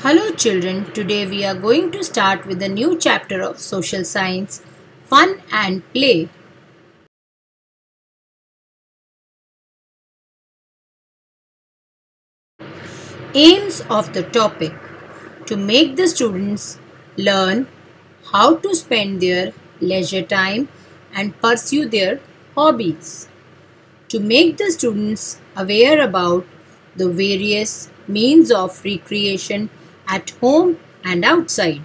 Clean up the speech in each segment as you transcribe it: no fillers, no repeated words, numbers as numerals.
Hello children, today we are going to start with a new chapter of social science, fun and play. Aims of the topic: to make the students learn how to spend their leisure time and pursue their hobbies. To make the students aware about the various means of recreation at home and outside.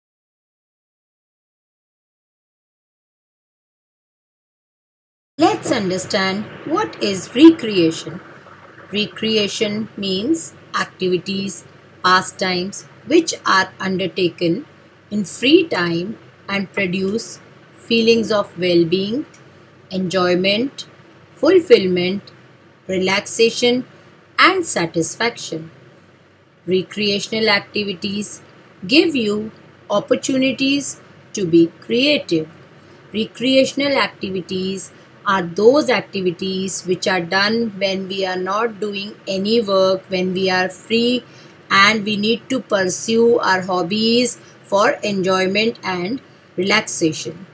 Let's understand what is recreation. Recreation means activities, pastimes which are undertaken in free time and produce feelings of well-being, enjoyment, fulfillment, relaxation and satisfaction. Recreational activities give you opportunities to be creative. Recreational activities are those activities which are done when we are not doing any work, when we are free and we need to pursue our hobbies for enjoyment and relaxation.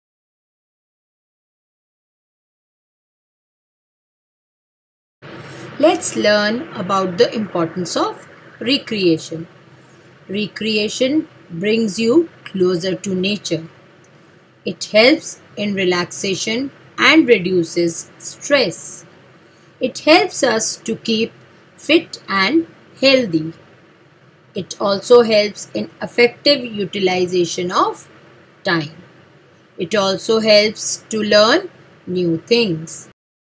Let's learn about the importance of recreation. Recreation brings you closer to nature. It helps in relaxation and reduces stress. It helps us to keep fit and healthy. It also helps in effective utilization of time. It also helps to learn new things.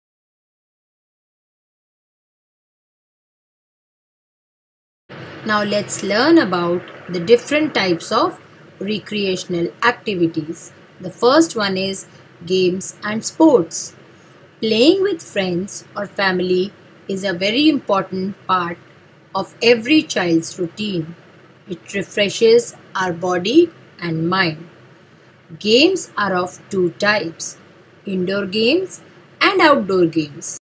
Now let's learn about the different types of recreational activities. The first one is games and sports. Playing with friends or family is a very important part of every child's routine. It refreshes our body and mind. Games are of two types: indoor games and outdoor games.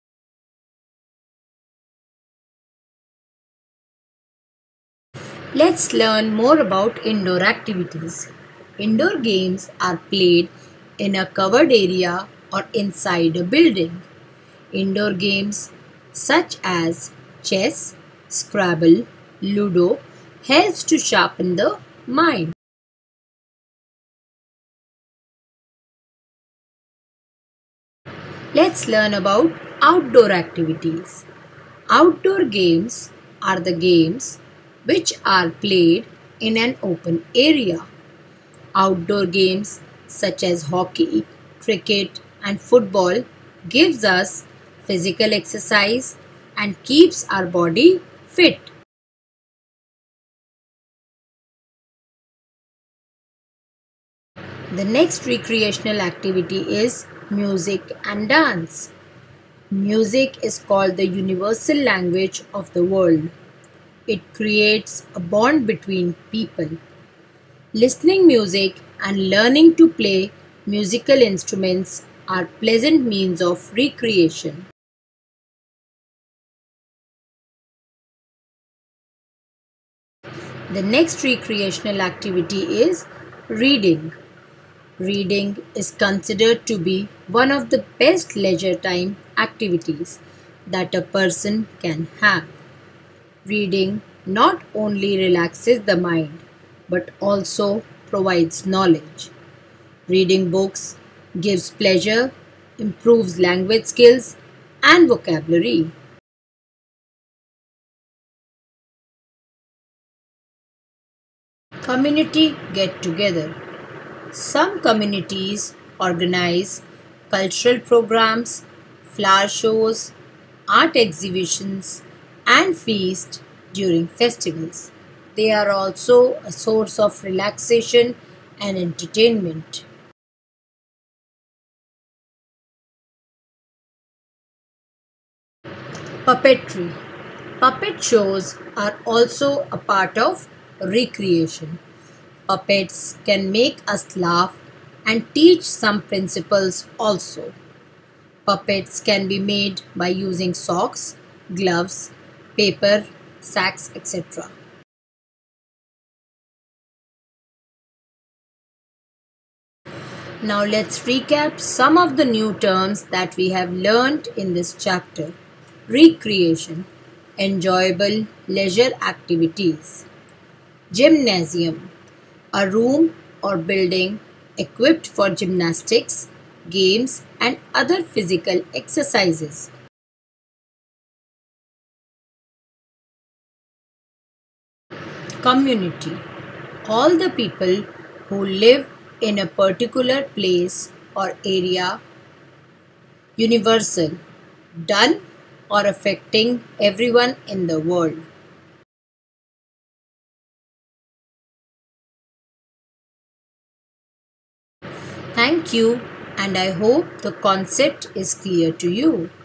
Let's learn more about indoor activities. Indoor games are played in a covered area or inside a building. Indoor games such as chess, Scrabble, Ludo helps to sharpen the mind. Let's learn about outdoor activities. Outdoor games are the games which are played in an open area. Outdoor games such as hockey, cricket and football gives us physical exercise and keeps our body fit. The next recreational activity is music and dance. Music is called the universal language of the world. It creates a bond between people. Listening music and learning to play musical instruments are pleasant means of recreation. The next recreational activity is reading. Reading is considered to be one of the best leisure time activities that a person can have. Reading not only relaxes the mind but also provides knowledge. Reading books gives pleasure, improves language skills and vocabulary. Community get-together. Some communities organize cultural programs, flower shows, art exhibitions, and feasts during festivals. They are also a source of relaxation and entertainment. Puppetry. Puppet shows are also a part of recreation. Puppets can make us laugh and teach some principles also. Puppets can be made by using socks, gloves, paper, sacks, etc. Now let's recap some of the new terms that we have learned in this chapter. Recreation, enjoyable leisure activities. Gymnasium, a room or building equipped for gymnastics, games and other physical exercises. Community, all the people who live in a particular place or area. Universal, done or affecting everyone in the world. Thank you, and I hope the concept is clear to you.